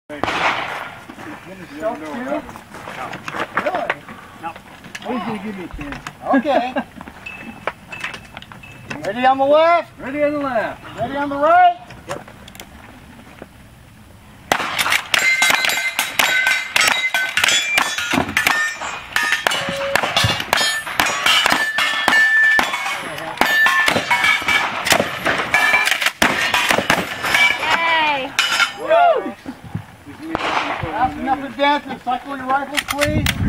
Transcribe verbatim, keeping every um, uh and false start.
Really? No. He's gonna give me a chance. Okay. Ready on the left? Ready on the left. Ready on the right? Yep. That's enough advances. Cycle your rifles, please.